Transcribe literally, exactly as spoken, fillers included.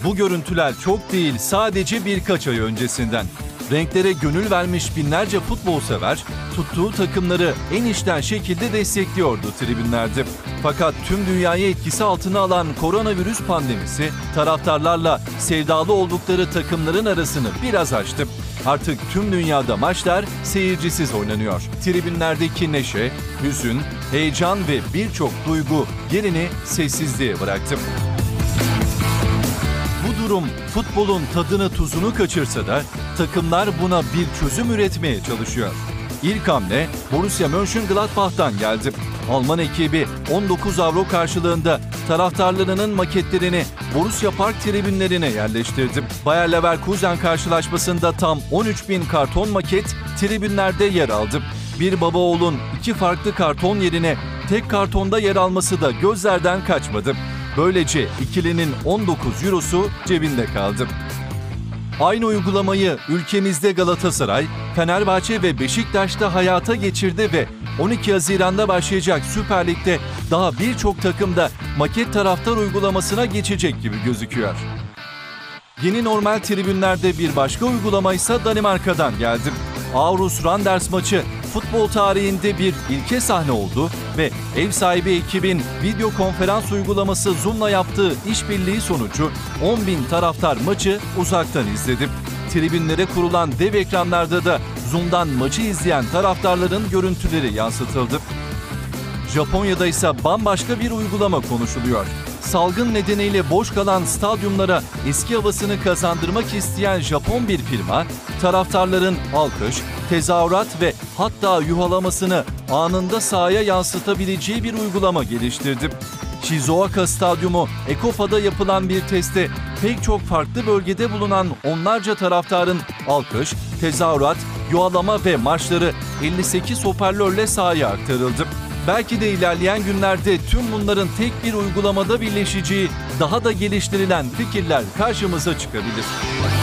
Bu görüntüler çok değil, sadece birkaç ay öncesinden. Renklere gönül vermiş binlerce futbol sever, tuttuğu takımları en içten şekilde destekliyordu tribünlerde. Fakat tüm dünyayı etkisi altına alan koronavirüs pandemisi, taraftarlarla sevdalı oldukları takımların arasını biraz açtı. Artık tüm dünyada maçlar seyircisiz oynanıyor. Tribünlerdeki neşe, hüzün, heyecan ve birçok duygu yerini sessizliğe bıraktı. Bu durum futbolun tadını tuzunu kaçırsa da takımlar buna bir çözüm üretmeye çalışıyor. İlk hamle Borussia Mönchengladbach'tan geldi. Alman ekibi on dokuz avro karşılığında taraftarlarının maketlerini Borussia Park tribünlerine yerleştirdi. Bayer Leverkusen karşılaşmasında tam on üç bin karton maket tribünlerde yer aldı. Bir baba oğlun iki farklı karton yerine tek kartonda yer alması da gözlerden kaçmadı. Böylece ikilinin on dokuz eurosu cebinde kaldı. Aynı uygulamayı ülkemizde Galatasaray, Fenerbahçe ve Beşiktaş'ta hayata geçirdi ve on iki Haziran'da başlayacak Süper Lig'de daha birçok takımda maket taraftar uygulamasına geçecek gibi gözüküyor. Yeni normal tribünlerde bir başka uygulama ise Danimarka'dan geldi. Aarhus Randers maçı futbol tarihinde bir ilke sahne oldu ve ev sahibi ekibin video konferans uygulaması Zoom'la yaptığı işbirliği sonucu on bin taraftar maçı uzaktan izledi. Tribünlere kurulan dev ekranlarda da Zoom'dan maçı izleyen taraftarların görüntüleri yansıtıldı. Japonya'da ise bambaşka bir uygulama konuşuluyor. Salgın nedeniyle boş kalan stadyumlara eski havasını kazandırmak isteyen Japon bir firma, taraftarların alkış, tezahürat ve hatta yuhalamasını anında sahaya yansıtabileceği bir uygulama geliştirdi. Shizuoka Stadyumu Ekofa'da yapılan bir testte pek çok farklı bölgede bulunan onlarca taraftarın alkış, tezahürat, yuhalama ve marşları elli sekiz hoparlörle sahaya aktarıldı. Belki de ilerleyen günlerde tüm bunların tek bir uygulamada birleşeceği daha da geliştirilen fikirler karşımıza çıkabilir.